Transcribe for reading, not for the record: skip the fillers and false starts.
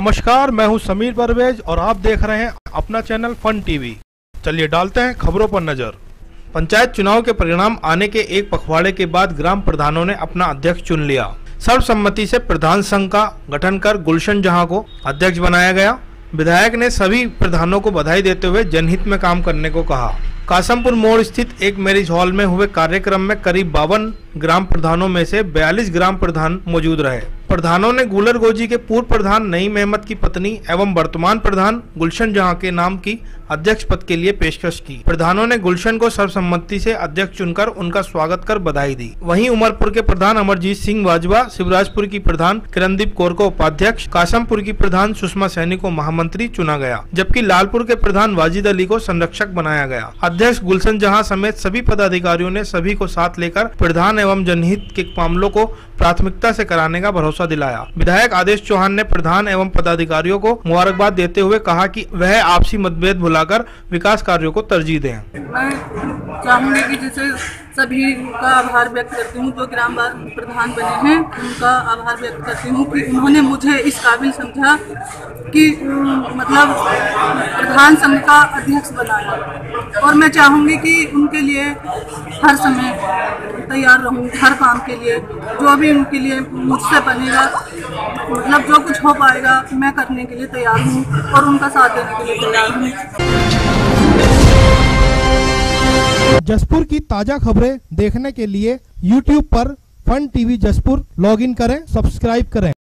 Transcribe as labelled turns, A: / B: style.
A: नमस्कार, मैं हूं समीर परवेज और आप देख रहे हैं अपना चैनल फन टीवी। चलिए डालते हैं खबरों पर नजर। पंचायत चुनाव के परिणाम आने के एक पखवाड़े के बाद ग्राम प्रधानों ने अपना अध्यक्ष चुन लिया। सर्वसम्मति से प्रधान संघ का गठन कर गुलशन जहां को अध्यक्ष बनाया गया। विधायक ने सभी प्रधानों को बधाई देते हुए जनहित में काम करने को कहा। कासमपुर मोड़ स्थित एक मैरिज हॉल में हुए कार्यक्रम में करीब 52 ग्राम प्रधानों में से 42 ग्राम प्रधान मौजूद रहे। प्रधानों ने गुलर गोजी के पूर्व प्रधान नईम अहमद की पत्नी एवं वर्तमान प्रधान गुलशन जहां के नाम की अध्यक्ष पद के लिए पेशकश की। प्रधानों ने गुलशन को सर्वसम्मति से अध्यक्ष चुनकर उनका स्वागत कर बधाई दी। वहीं उमरपुर के प्रधान अमरजीत सिंह वाजवा, शिवराजपुर की प्रधान किरणदीप कौर को उपाध्यक्ष, कासमपुर की प्रधान सुषमा सैनी को महामंत्री चुना गया, जबकि लालपुर के प्रधान वाजिद अली को संरक्षक बनाया गया। अध्यक्ष गुलशन जहां समेत सभी पदाधिकारियों ने सभी को साथ लेकर प्रधान एवं जनहित के मामलों को प्राथमिकता से कराने का भरोसा दिलाया। विधायक आदेश चौहान ने प्रधान एवं पदाधिकारियों को मुबारकबाद देते हुए कहा कि वह आपसी मतभेद भुलाकर विकास कार्यों को तरजीह दें।
B: मैं चाहूंगी कि जैसे सभी का आभार व्यक्त करती हूँ जो ग्राम प्रधान बने हैं, उनका आभार व्यक्त करती हूँ कि उन्होंने मुझे इस काबिल समझा कि मतलब प्रधान संघ का अध्यक्ष बनाया, और मैं चाहूँगी कि उनके लिए हर समय तैयार रहूँ, हर काम के लिए जो भी उनके लिए मुझसे बनेगा, मतलब जो कुछ हो पाएगा मैं करने के लिए तैयार हूँ और उनका साथ देने के लिए तैयार हूँ।
A: जसपुर की ताजा खबरें देखने के लिए YouTube पर फन टीवी जसपुर लॉगिन करें, सब्सक्राइब करें।